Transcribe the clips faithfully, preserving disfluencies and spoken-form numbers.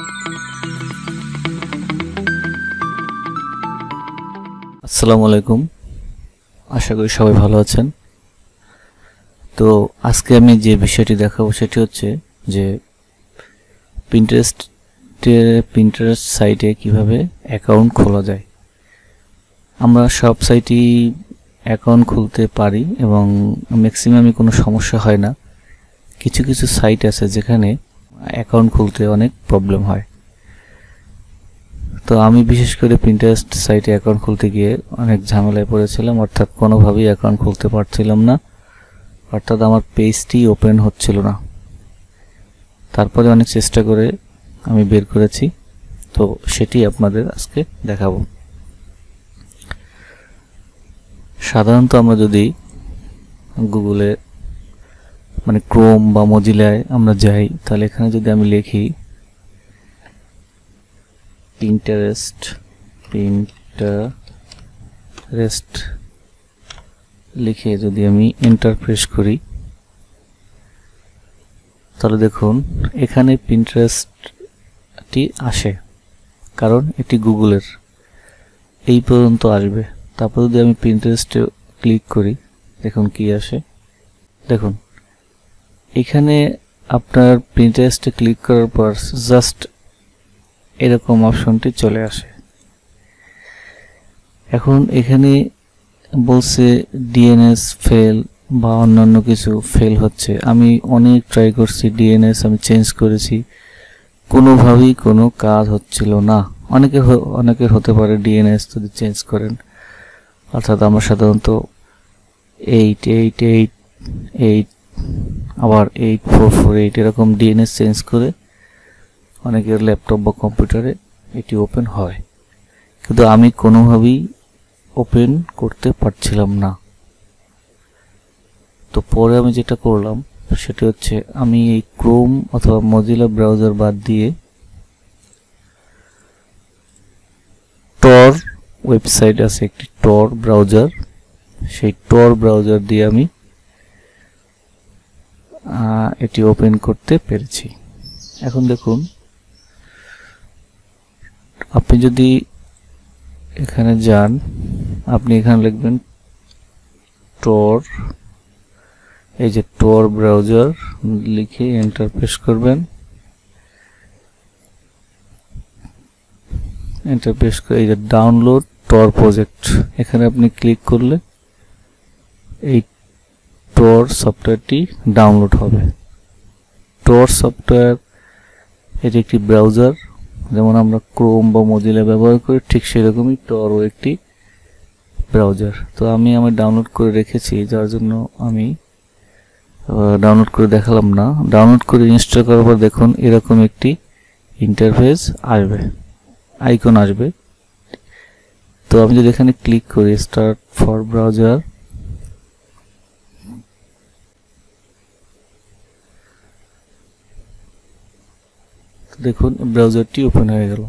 আসসালামু আলাইকুম, আশা করি সবাই ভালো আছেন। তো আজকে আমি যে বিষয়টি দেখাবো সেটি হচ্ছে যে পিন্টারেস্টে পিন্টারেস্ট সাইটে কিভাবে অ্যাকাউন্ট খোলা যায়। আমরা সব সাইটেই অ্যাকাউন্ট খুলতে পারি এবং ম্যাক্সিমামই কোনো সমস্যা হয় না। কিছু কিছু সাইট আছে যেখানে অ্যাকাউন্ট খুলতে অনেক প্রবলেম হয়। তো আমি বিশেষ করে পিন্টারেস্ট সাইটে অ্যাকাউন্ট খুলতে গিয়ে অনেক ঝামেলায় পড়েছিলাম, অর্থাৎ কোনোভাবেই অ্যাকাউন্ট খুলতে পারছিলাম না, অর্থাৎ আমার পেজটি ওপেন হচ্ছিল না। তারপরে অনেক চেষ্টা করে আমি বের করেছি, তো সেটি আপনাদের আজকে দেখাবো। সাধারণত আমরা যদি গুগলে মানে ক্রোম বা মজিলায় আমরা যাই, তাহলে এখানে যদি আমি লিখি পিন্টারেস্ট পিন্টারেস্ট লিখে যদি আমি এন্টার প্রেস করি, তাহলে দেখুন এখানে পিন্টারেস্টটি আসে, কারণ এটি গুগলের এই পর্যন্ত আসবে। তারপর যদি আমি পিন্টারেস্টে ক্লিক করি, দেখুন কি আসে। দেখুন এখানে আপনার পিন্টারেস্টে ক্লিক করার পর জাস্ট এরকম অপশনটি চলে আসে। এখন এখানে বলছে ডিএনএস ফেল বা অন্যান্য কিছু ফেল হচ্ছে। আমি অনেক ট্রাই করছি, ডিএনএস আমি চেঞ্জ করেছি, কোনোভাবেই কোনো কাজ হচ্ছিল না। অনেকের অনেকের হতে পারে ডিএনএস যদি চেঞ্জ করেন, অর্থাৎ আমরা সাধারণত এইট এইট এইট এইট আবার এইট ফোর ফোর এইট এরকম ডিএনএস চেঞ্জ করে অনেকের ল্যাপটপ বা কম্পিউটারে এটি ওপেন হয়, কিন্তু আমি কোনোভাবেই ওপেন করতে পারছিলাম না। তো পরে আমি যেটা করলাম সেটা হচ্ছে আমি এই ক্রোম অথবা মজিলা ব্রাউজার বাদ দিয়ে টর ওয়েবসাইট আছে একটি টর ব্রাউজার, সেই টর ব্রাউজার দিয়ে আমি এটি ওপেন করতে পেরেছি। এখন দেখুন আপনি যদি এখানে যান, আপনি এখানে লিখবেন টর, এই যে টর ব্রাউজার লিখে এন্টার প্রেস করবেন। এন্টার প্রেস করে এই যে ডাউনলোড টর প্রজেক্ট, এখানে আপনি ক্লিক করলে এই টর সফটওয়্যারটি ডাউনলোড হবে। টর সফটওয়্যার এটি একটি ব্রাউজার, যেমন আমরা ক্রোম বা মজিলা ব্যবহার করি, ঠিক সেরকমই টরও একটি ব্রাউজার। তো আমি আমার ডাউনলোড করে রেখেছি, যার জন্য আমি ডাউনলোড করে দেখালাম না। ডাউনলোড করে ইনস্টল করার পর দেখুন এরকম একটি ইন্টারফেস আসবে, আইকন আসবে। তো আমি যদি এখানে ক্লিক করি স্টার্ট ফর ব্রাউজার, দেখুন ব্রাউজারটি ওপেন হয়ে গেল।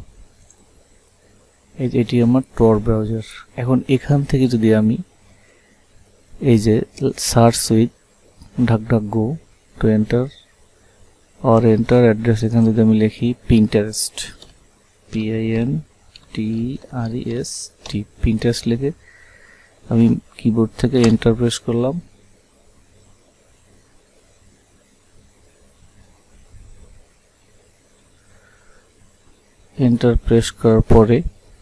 এটি আমার টর ব্রাউজার। এখন এখান থেকে যদি আমি এই যে search with DuckDuckGo to enter or enter address, এখানে যদি আমি লিখি Pinterest P I N T R E S T Pinterest লিখে আমি কিবোর্ড থেকে এন্টার প্রেস করলাম। এন্টার প্রেস করার পরে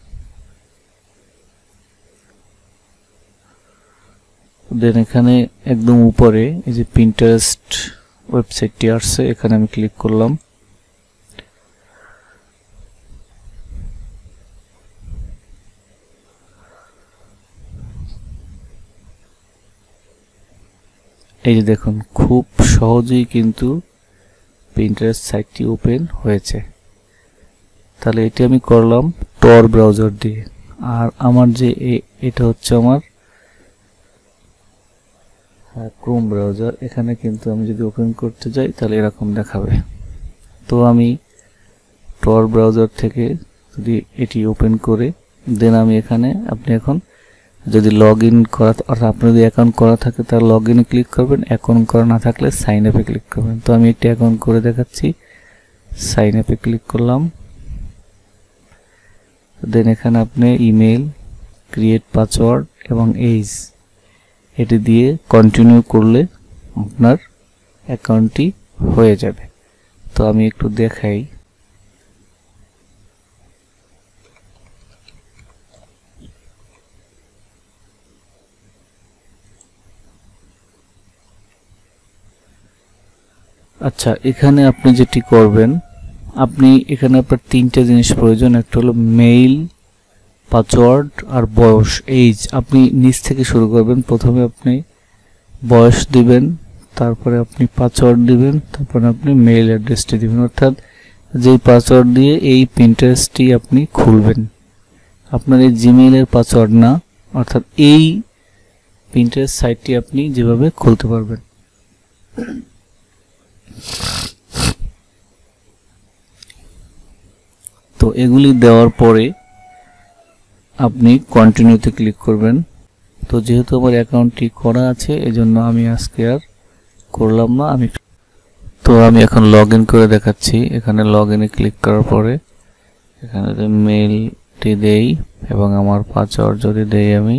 দেন এখানে একদম উপরে এই যে পিন্টারেস্ট ওয়েবসাইটটি আসছে, এখানে আমি ক্লিক করলাম। এই যে দেখুন খুব সহজেই কিন্তু পিন্টারেস্ট সাইটটি ওপেন হয়েছে। তাহলে এটি আমি করলাম টর ব্রাউজার দিয়ে। আর আমার যে এটা হচ্ছে আমার ক্রোম ব্রাউজার, এখানে কিন্তু আমি যদি ওপেন করতে যাই তাহলে এরকম দেখাবে। তো আমি টর ব্রাউজার থেকে যদি এটি ওপেন করে দেন আমি এখানে আপনি এখন যদি লগ ইন করা অর্থাৎ আপনার যদি অ্যাকাউন্ট করা থাকে তার লগ ইনে ক্লিক করবেন, অ্যাকাউন্ট করা না থাকলে সাইন আপে ক্লিক করবেন। তো আমি একটি অ্যাকাউন্ট করে দেখাচ্ছি, সাইন আপে ক্লিক করলাম। দেন এখানে আপনি ইমেল, ক্রিয়েট পাসওয়ার্ড এবং এজ এটি দিয়ে কন্টিনিউ করলে আপনার অ্যাকাউন্টটি হয়ে যাবে। তো আমি একটু দেখাই। আচ্ছা, এখানে আপনি যেটি করবেন, আপনি এখানে আপনার তিনটা জিনিস প্রয়োজন। একটা হলো মেইল, পাসওয়ার্ড আর বয়স, এইজ। আপনি নিচ থেকে শুরু করবেন। প্রথমে আপনি বয়স দিবেন, তারপরে আপনি পাসওয়ার্ড দিবেন, তারপরে আপনি মেইল অ্যাড্রেসটি দিবেন। অর্থাৎ যেই পাসওয়ার্ড দিয়ে এই পিন্টারেস্টটি আপনি খুলবেন, আপনার এই জিমেইলের পাসওয়ার্ড না, অর্থাৎ এই পিন্টারেস্ট সাইটটি আপনি যেভাবে খুলতে পারবেন। তো এগুলি দেওয়ার পরে আপনি কন্টিনিউতে ক্লিক করবেন। তো যেহেতু আমার অ্যাকাউন্টটি করা আছে এজন্য আমি আজকে আর করলাম না। আমি তো আমি এখন লগ ইন করে দেখাচ্ছি। এখানে লগ ইনে ক্লিক করার পরে এখানে যে মেইলটি দেই এবং আমার পাসওয়ার্ড যদি দেই, আমি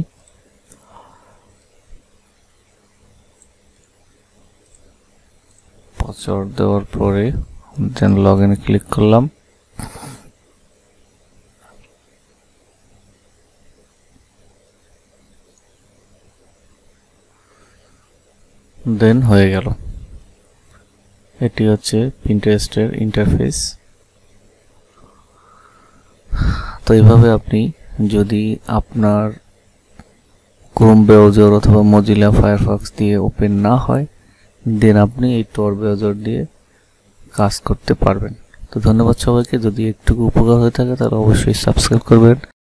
পাসওয়ার্ড দেওয়ার পরে দেন লগ ইনে ক্লিক করলাম। দেন হয়ে গেল। এটি হচ্ছে পিন্টারেস্টের ইন্টারফেস। তো এইভাবে আপনি যদি আপনার ক্রোম ব্রাউজার অথবা মজিলা ফায়ারফক্স দিয়ে ওপেন না হয়, দেন আপনি এই টর ব্রাউজার দিয়ে কাজ করতে পারবেন। তো ধন্যবাদ সবাইকে। যদি একটু উপকার হয়ে থাকে তাহলে অবশ্যই সাবস্ক্রাইব করবেন।